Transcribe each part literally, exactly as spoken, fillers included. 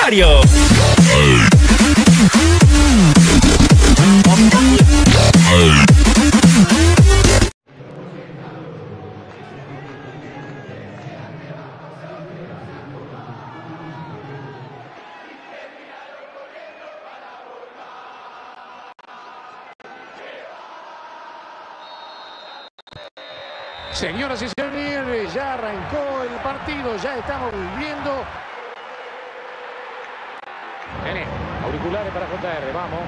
aniversario. Señoras y señores, ya arrancó el partido, ya estamos viviendo. Nene, auriculares para J R, vamos.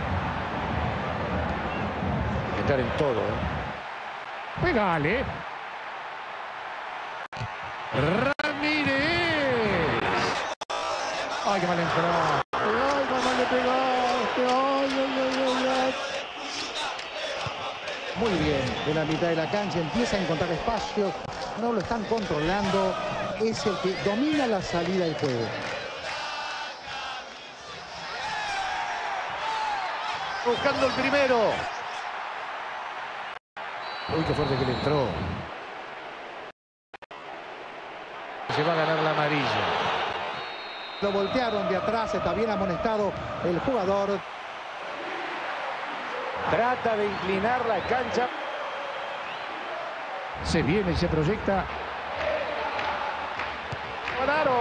Hay que estar en todo, ¿eh? Pegale. Ramírez. Ay, qué mal entró. Ay, qué mal le pegaste. Ay, ay, ay, ay, ay. Muy bien, de la mitad de la cancha empieza a encontrar espacios, no lo están controlando, es el que domina la salida del juego. Buscando el primero. Uy, qué fuerte que le entró. Se va a ganar la amarilla. Lo voltearon de atrás, está bien amonestado el jugador. Trata de inclinar la cancha. Se viene y se proyecta. ¡Claro!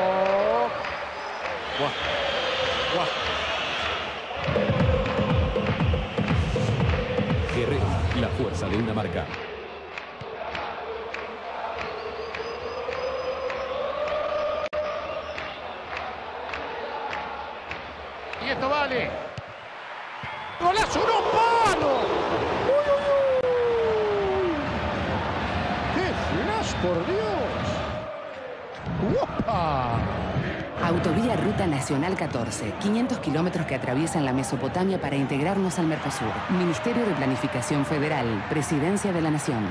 ¡Guau! ¡Guau! Guerrero, la fuerza de una marca. Y esto vale. ¡Golazo! ¡No, palo! ¡Uy, uy, uy! ¡Qué flash, por Dios! ¡Guapa! Autovía Ruta Nacional catorce, quinientos kilómetros que atraviesan la Mesopotamia para integrarnos al Mercosur. Ministerio de Planificación Federal, Presidencia de la Nación.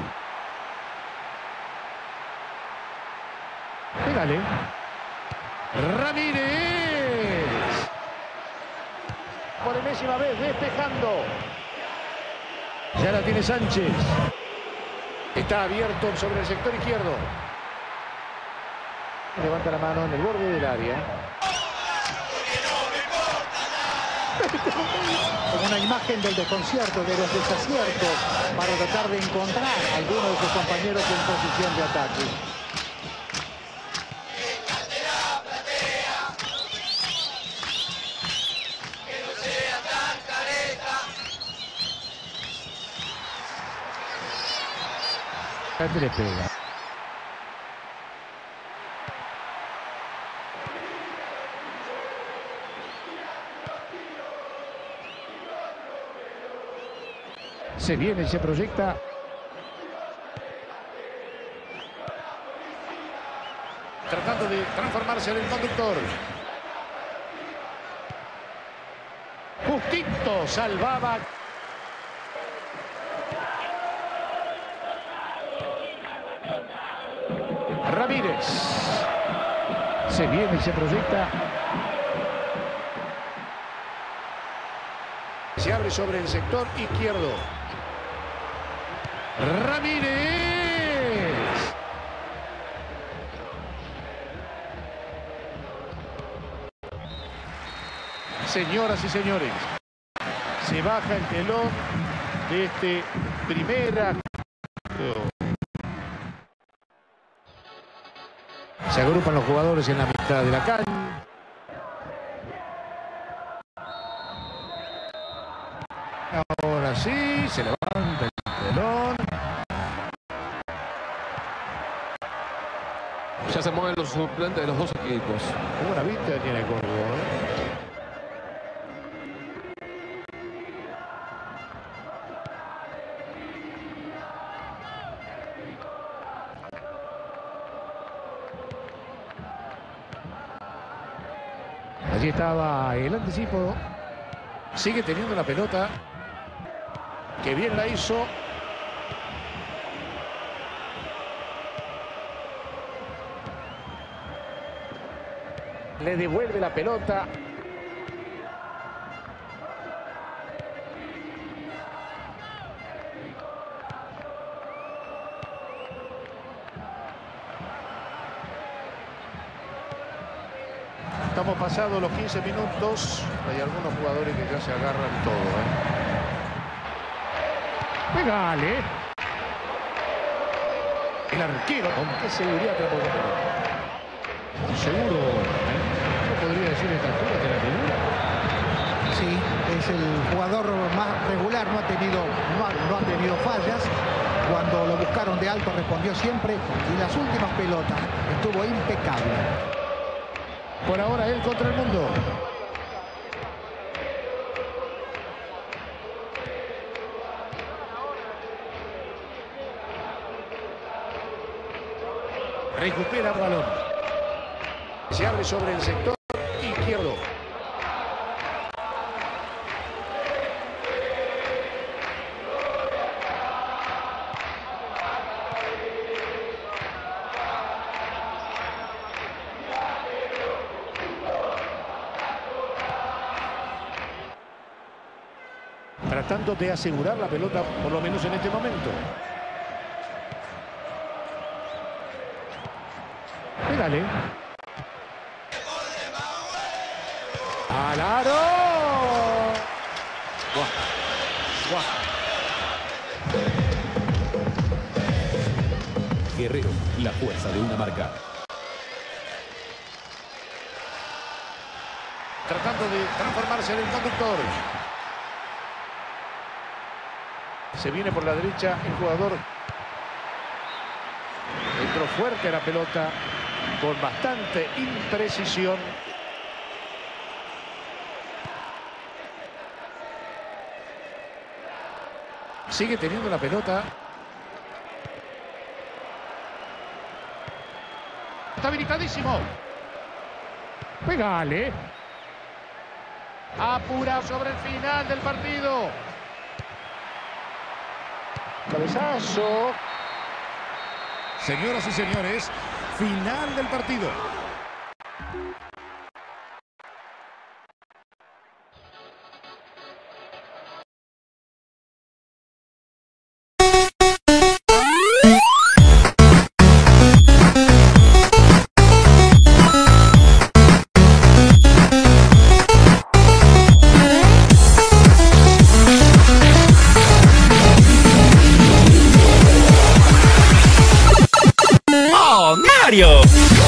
Pégale. Ramírez. Por enésima vez, despejando. Ya la tiene Sánchez. Está abierto sobre el sector izquierdo. Levanta la mano en el borde del área. Como una imagen del desconcierto, de los desaciertos, para tratar de encontrar a alguno de sus compañeros en posición de ataque. Le pega. Se viene y se proyecta. Tratando de transformarse en el conductor. Justito salvaba. Ramírez. Se viene y se proyecta. Se abre sobre el sector izquierdo. Ramírez. Señoras y señores, se baja el telón de este primer acto. Se agrupan los jugadores en la mitad de la cancha. Ahora sí, se levanta el telón. Ya se mueven los suplentes de los dos equipos. Qué buena vista tiene Córdoba, ¿eh? Allí estaba el anticipo. Sigue teniendo la pelota. Que bien la hizo. Le devuelve la pelota. estamos pasados los quince minutos. Hay algunos jugadores que ya se agarran todo, ¿eh? Pegale. El arquero, con qué seguridad atrapó la pelota. Seguro, ¿eh? Yo podría decir a esta altura que la figura. Sí, es el jugador más regular, no ha tenido, no ha, no ha tenido fallas. Cuando lo buscaron de alto respondió siempre y las últimas pelotas estuvo impecable. Por ahora él contra el mundo. Recupera el balón. Se abre sobre el sector izquierdo. Tratando de asegurar la pelota, por lo menos en este momento. Pégale. ¡Al aro! ¡Buah! ¡Buah! Guerrero, la fuerza de una marca. Tratando de transformarse en el conductor. Se viene por la derecha el jugador. Entró fuerte la pelota con bastante imprecisión. Sigue teniendo la pelota. Está habilitadísimo. Pégale. Apura sobre el final del partido. Cabezazo. Señoras y señores, final del partido. Mario.